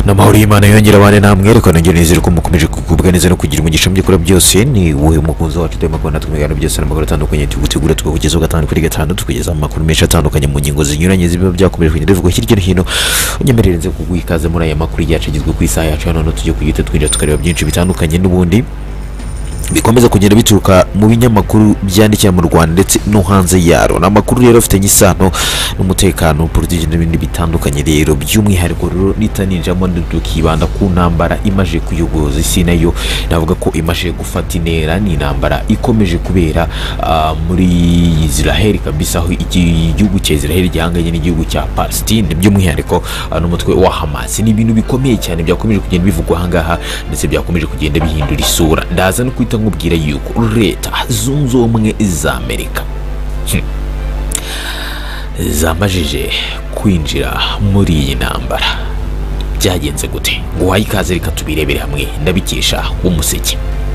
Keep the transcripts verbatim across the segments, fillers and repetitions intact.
n'amahoro y'Imana yongera abane namwe reka nongere nizere ko mukomeje kugubwa neza no kugira umugisha mbyikora byose ni wowe mukunzi wacu dema ko natwe migano byose n'amaguru atandukanye tugutegura tukakugezaho gatanu kuri gatanu tukugeza amakuru menshi atandukanye mu ngingo zinyuranye ziba byakomeje kugenda bivuga hirya no hino unyemerereze kuguha ikaze muri aya makuru yacu agizwe ku isaha yacu hano tujye kugita twinjira tukareba byinshi bitandukanye n'ubundi bikomeza kugenda bituruka mu binyamakuru byandikira mu Rwanda ndetse no hanze yaro namakuru rero afite nyisano n'umutekano politiki n'ibindi bitandukanye rero by'umwihariko rero nitaninjamo ndukibanda ku ntambara imaje kuyogoza isi nayo navuga ko imaje gufata intera ni intambara ikomeje kubera uh, muri Israel kabisa aho igihugu cya Israel gihanganye n'igihugu cya Palestine by'umwihariko uh, n'umutwe wa Hamas ni ibintu bikomeye cyane byakomeje kugenda bivugwa hangaha ndetse byakomeje kugenda bihindura isura ndaza no kwita nkubwira yuko leta zunze ubumwe za Amerika hmm. zamajije kwinjira muri iyi ntambara byagenze gute ngo wayikaze reka tubirebere hamwe ndabikesha umuseke.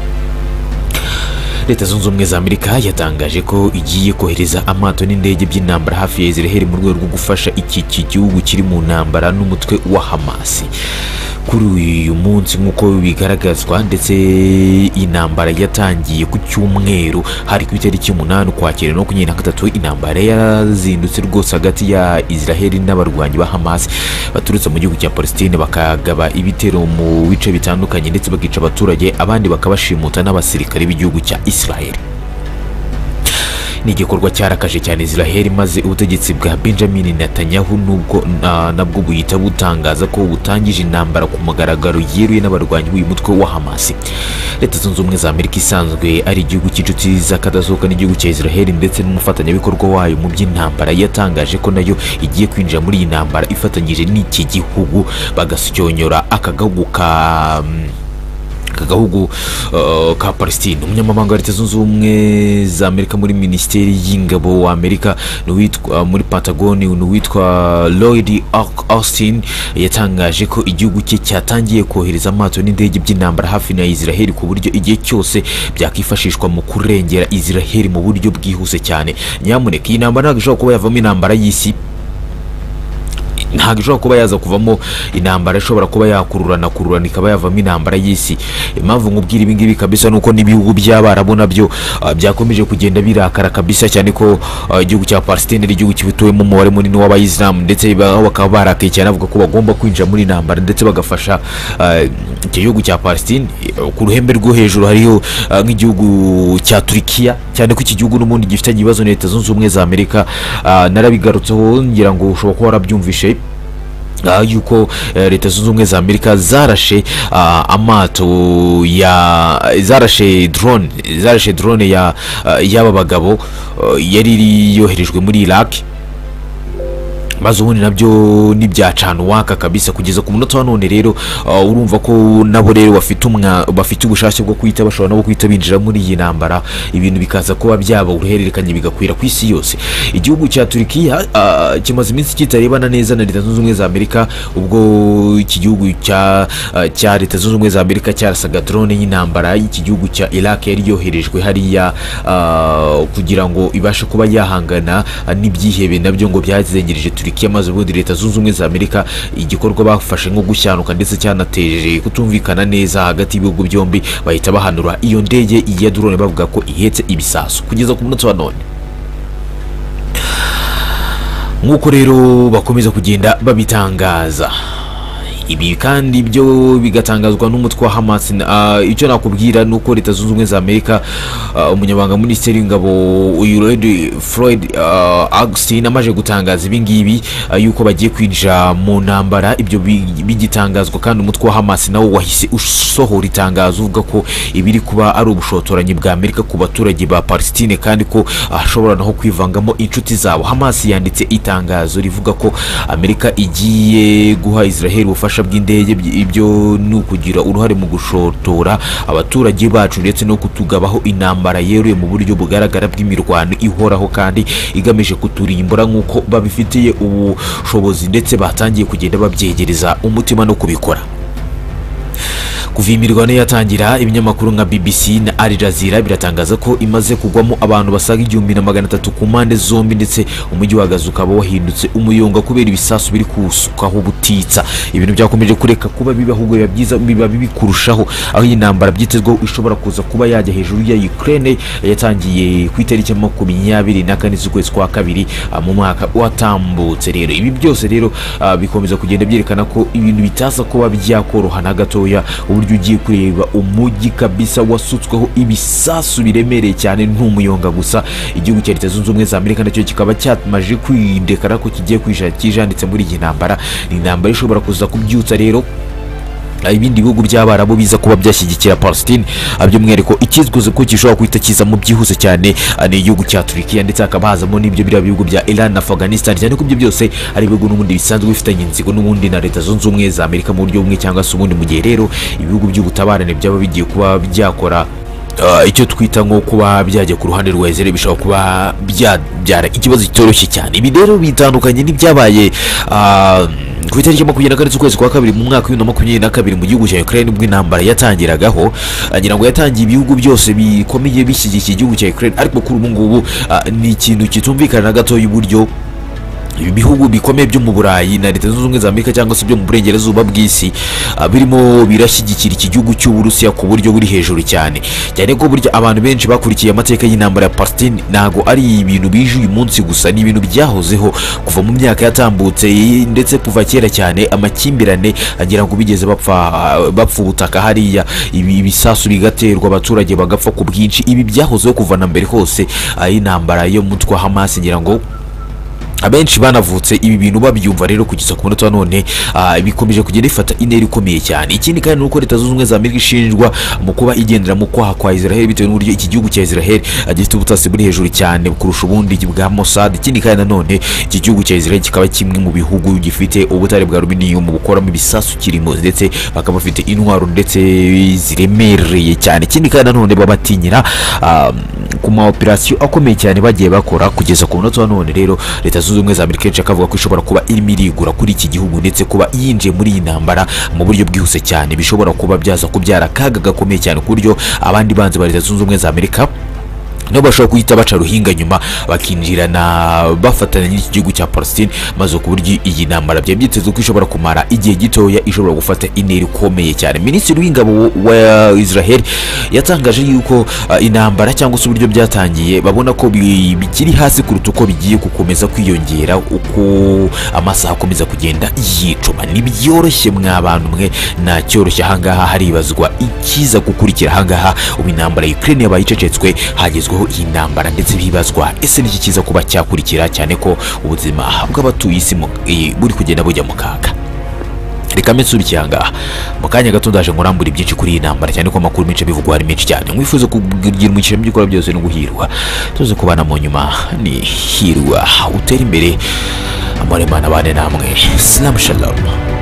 Leta zunze ubumwe za Amerika yatangaje ko igiye kohereza amato n'indege by'intambara hafi ya Israel mu rwego rwo gufasha iki gihugu kiri mu ntambara n'umutwe wa Hamas. Kuri uyu munsi nk'uko bigaragazwa ndetse intambara yatangiye ku cyumweru hari ku itariki umunani ukwakira no makumyabiri na gatatu intambara yazindutse rwose hagati ya Israel n'abarwanyi ba Hamas baturutse mu gihugu cya Palestine bakagaba ibitero mu bice bitandukanye ndetse bakica abaturage abandi bakabashimuta n'abasirikare b'igihugu cya Israel. Ni igikorwa cyarakaje cyane Israel maze ubutegetsi bwa Benjamin Netanyahu nubwo na, nabwo buyita butangaza ko butangije intambara ku mugaragaro yeruye n'abarwanyi b'uyu mutwe wa Hamas. Leta zunze ubumwe za Amerika isanzwe ari igihugu cy'inshuti z'akadasohoka n'igihugu cya Israel ndetse n'umufatanyabikorwa wayo mu by'intambara yatangaje ko nayo igiye kwinjira muri iyi ntambara ifatanyije n'iki gihugu bagasyonyora akagahugu ka kagahugu uh, ka Palestine. Umunyamabanga wa Leta zunze ubumwe za Amerika muri Minisiteri y'Ingabo wa Amerika n'uwitwa uh, muri Pentagon n'uwitwa Lloyd Austin yatangaje ko igihugu cye cyatangiye kohereza amato n'indege by'intambara hafi na Israel ku buryo igihe cyose byakifashishwa mu kurengera Israel mu buryo bwihuse cyane. Nyamuneka iyi ntambara ntabwo ishobora kuba yavamo intambara y'isi, ntabwo ishobora kuba yaza kuvamo intambara ishobora kuba yakururana kururana ikaba yavamo intambara y'isi. Impamvu nkubwira ibi ngibi kabisa nuko n'ibihugu by'Abarabu nabyo uh, byakomeje kugenda birakara kabisa cyane ko uh, igihugu cya Palestine ari igihugu kibituwemo umubare munini w'abayisilamu ndetse bakaba barakaye cyane avuga ko bagomba kwinjira muri intambara ndetse bagafasha igihugu uh, cya Palestine. Ku ruhembe rwo hejuru hariho uh, nk'igihugu cya Turkiya cyane ko iki gihugu n'ubundi gifitanye ibibazo na Leta zunze ubumwe za Amerika. uh, narabigarutseho ngira ngo ushobora kuba warabyumvishe Uh, yuko uh, Leta zunze ubumwe za Amerika zarashe uh, amato ya zarashe drone zarashe drone ya uh, y'aba bagabo uh, yari yoherejwe muri Iraq maze ubundi nabyo nibyacana waka kabisa kugeza ku munota wa none rero. Uh, urumva ko nabo rero bafite umwa bafite ubushake bwo kwita bashobora nabo kwita binjira muri iyi ntambara ibintu bikaza kuba byaba uruhererekanye bigakwira ku isi yose. Igihugu cya Turkiya uh, kimaze iminsi kitarebana neza na Leta zunze ubumwe za Amerika ubwo iki gihugu cya uh, cya Leta zunze ubumwe za Amerika cyarasaga drone y'intambara y'iki gihugu cya Iraq yari yoherejwe hariya uh, kugira ngo ibashe kuba yahangana uh, n'ibyihebe nabyo ngo byazengereje Turkiya maze ubundi Leta zunze ubumwe za Amerika igikorwa bafashe nko gushyanuka ndetse cyanateje kutumvikana neza hagati y'ibihugu byombi bahita bahanura iyo ndege ya drone bavuga ko ihetse ibisasu kugeza ku munota wa none. Nk'uko rero bakomeza kugenda babitangaza ibi kandi byo bigatangazwa n'umutwe wa Hamas. Uh, icyo nakubwira nuko Leta zunze ubumwe za Amerika uh, umunyabanga Minisiteri y'Ingabo Lloyd Floyd uh, Austin amaje gutangaza ibi ngibi uh, yuko bagiye kwinjira mu ntambara. Ibyo bigitangazwa kandi umutwe wa Hamas nawo wahise usohora itangazo uvuga ko ibiri kuba ari ubushotoranyi bwa Amerika ku baturage ba Palestine kandi ko ashobora uh, naho kwivangamo inshuti zabo. Hamas yanditse itangazo rivuga ko Amerika igiye guha Israel ubufasha bw'indege ibyo nukugira uruhare mu gushotora abaturage bacu ndetse no kutugabaho intambara yeruye mu buryo bugaragara bw'imirwano ihoraho kandi igamije kuturimbura nk'uko babifitiye ubushobozi ndetse batangiye kugenda babyegereza umutima no kubikora. Kuva imirwano yatangira, ibinyamakuru nka B B C na Al Jazeera biratangaza ko imaze kugwamo abantu basaga igihumbi na magana atatu ku mpande zombi, ndetse umujyi wa Gaza ukaba wahindutse umuyonga kubera ibisasu biri kusukaho butitsa. Ibintu byakomeje kureka kuba bibaho, ahubwo biba byiza biba bibi kurushaho, aho iyi ntambara byitezweho ishobora kuza kuba yajya hejuru ya Ukraine yatangiye ku itariki ya makumyabiri na kane z'ukwezi kwa kabiri mu mwaka watambutse. Rero ibi byose rero uh, bikomeza kugenda byerekana ko ibintu bitaza kuba byakoroha na gatoya, uburyo ugiye kureba umujyi kabisa wasutsweho ibisasu biremereye cyane n'umuyonga gusa. Igihugu cya Leta Zunze Ubumwe za Amerika nacyo kikaba cyamaje kwindekara ko kigiye kwishakisha ndetse muri iyi ntambara. Ni intambara ishobora kuza kubyutsa rero ibindi bihugu by'Abarabu biza kuba byashyigikira Palestine, by'umwihariko ikizguze ko gishobora kwita kiza mu byihuse cyane ni igihugu cya Turkiya, ndetse hakaba hazamo n'ibyo biriya bihugu bya Iran na Afghanistan, cyane ko ibyo byose ari ibihugu n'ubundi bisanzwe bifitanye inzigo n'ubundi na Leta Zunze Ubumwe za Amerika mu buryo bumwe cyangwa se ubundi. Mu gihe rero ibihugu by'ubutabarane byaba bigiye kuba byakora Uh, icyo twita nko kuba byajya ku ruhande rwa Israel, bishobora kuba byabyara ikibazo kitoroshye cyane. Ibi rero bitandukanye n'ibyabaye uh, ku itariki ya makumyabiri na kane z'ukwezi kwa kabiri mu mwaka wa makumyabiri na kabiri mu gihugu cya Ukraine, ubwo intambara yatangiragaho. Ngira ngo yatangiye ibihugu byose bikomeye bishyigikiye igihugu cya Ukraine, ariko kuri ubu ngubu uh, ni ikintu kitumvikana na gato y'uburyo ibihugu bikomeye byo mu Burayi na Leta Zunze Ubumwe za Amerika cyangwa se byo mu burengerazuba bw'isi uh, birimo birashyigikira iki gihugu cy'u Burusiya ku buryo buri hejuru cyane cyane ko burya abantu benshi bakurikiye amateka y'intambara ya Palestine nago ari ibintu bije uyu munsi gusa, ni ibintu byahozeho kuva mu myaka yatambutse, ndetse kuva kera cyane amakimbirane agira ngo bigeze bapfa uh, bapfa ubutaka hariya, ibi bisasu bigaterwa abaturage bagapfa ku bwinshi. Ibi byahozeho kuva na mbere hose uh, y'intambara yo mutwa Hamas. Ngira ngo abenshi banavutse ibi bintu babyumva, rero kugeza ku munota none uh, bikomeje kugenda ifata intera ikomeye cyane. Ikindi kandi nuko Leta Zunze Ubumwe za Amerika ishinjwa mu kuba igendera mu kwaha kwa Israel, bitewe n'uburyo iki gihugu cya Israel gifite ubutasi buri hejuru cyane kurusha ubundi bwa Mossad. Ikindi kandi nanone iki gihugu cya Israel kikaba kimwe mu bihugu gifite ubutare bwa aluminium bukoramo ibisasu kirimo, ndetse bakaba bafite intwaro ndetse ziremereye cyane. Ikindi kandi nanone babatinyira uh, ku ma operation akomeye cyane bagiye bakora kugeza ku munota none. Rero Leta Zunze Ubumwe za Amerika ikavuga ko ishobora kuba irimo irigura kuri iki gihugu, ndetse kuba yinjiye muri iyi ntambara mu buryo bwihuse cyane bishobora kuba byaza kubyara akaga gakomeye cyane ku buryo abandi banzi ba Leta Zunze Ubumwe za Amerika no bashobora kuhita baca ruhinga nyuma bakinjirana bafatanya n'iki gihugu cya Palestine, maze ku buryo iyi ntambara bya byitezwe ko ishobora kumara igihe gitoya, ishobora gufata intera ikomeye cyane. Minisitiri w'ingabo wa Israel yatangaje yuko uh, intambara cyangwa se uburyo byatangiye babona ko bikiri hasi kuruta uko bigiye gukomeza kwiyongera uko amasaha akomeza kugenda yicuma. Nibyoroshye mwa bantu mwe, nta cyoroshye ahangaha haribazwa ikiza gukurikira ahangaha. Ubu intambara ya Ukraine yabaye icecetswe, hagezweho iyi ntambara, ndetse bibazwa ese niki kiza kuba cyakurikira, cyane ko ubuzima bw'abatuye isi buri kugenda bujya mu kaga. Reka nsubikire ahangaha mu kanya gato ndaje ngurambura ibyinshi kuri iyi ntambara, cyane ko amakuru menshi bivugwa ari menshi cyane. Mwifuza kugira umukira mu gikora byose no guhirwa, tuze kubana mu nyuma ni hirwa utera imbere. Amore mana bane namwe. Salam shalom.